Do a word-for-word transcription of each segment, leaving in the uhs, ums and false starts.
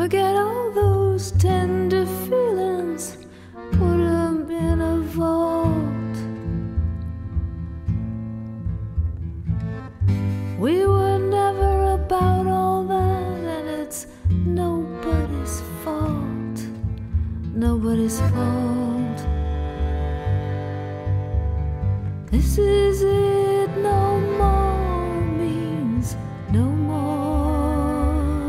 Forget all those tender feelings, put them in a vault. We were never about all that, and it's nobody's fault, nobody's fault. This is it, no more means no more.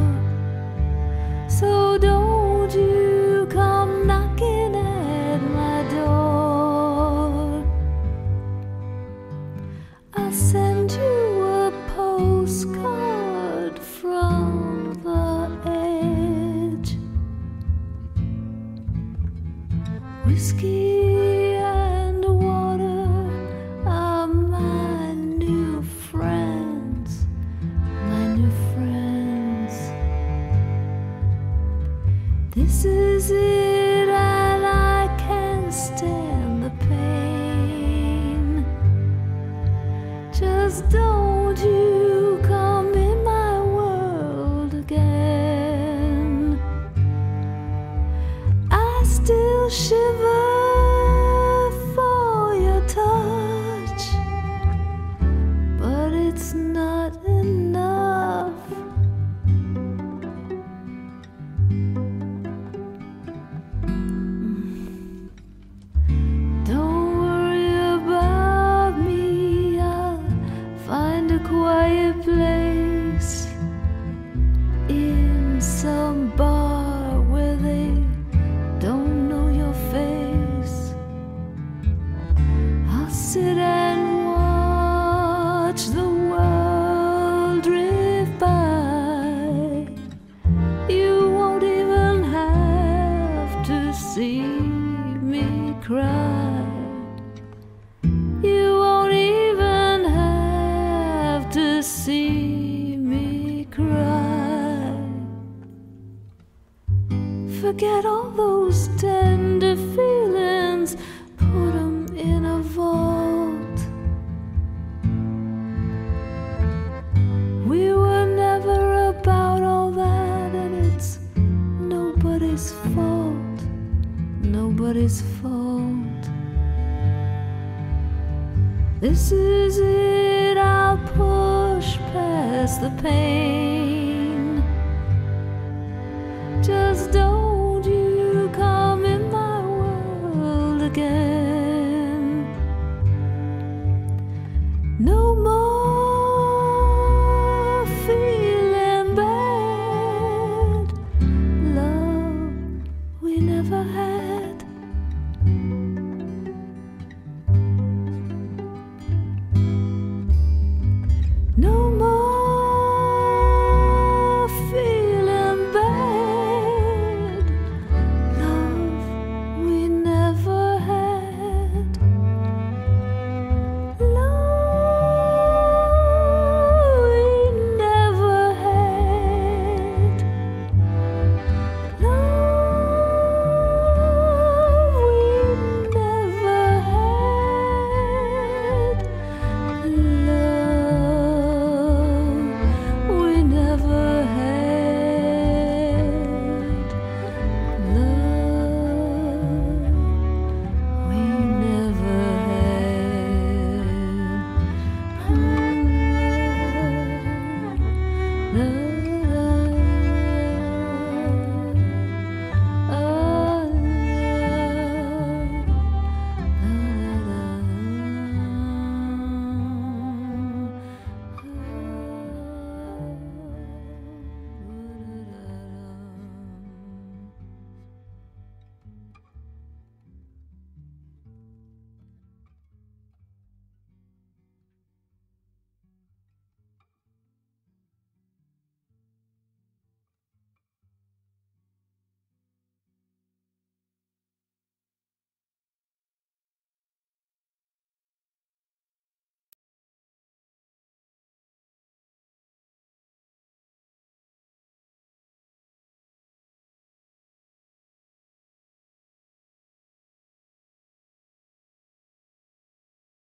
So don't you come knocking at my door. I'll send you a postcard from the edge. Whiskey and water are my new friends, my new friends. This is it, and I can't stand the pain. Just don't you come in my world again. I still shiver for your touch, but it's not enough. Don't worry about me, I'll find a quiet place in some bar where they don't know your face. I'll sit and watch the world drift by. You won't even have to see me cry. You won't even have to see me cry. Forget all those tender feelings, put them in a vault. We were never about all that, and it's nobody's fault, nobody's fault. This is it, I'll push past the pain.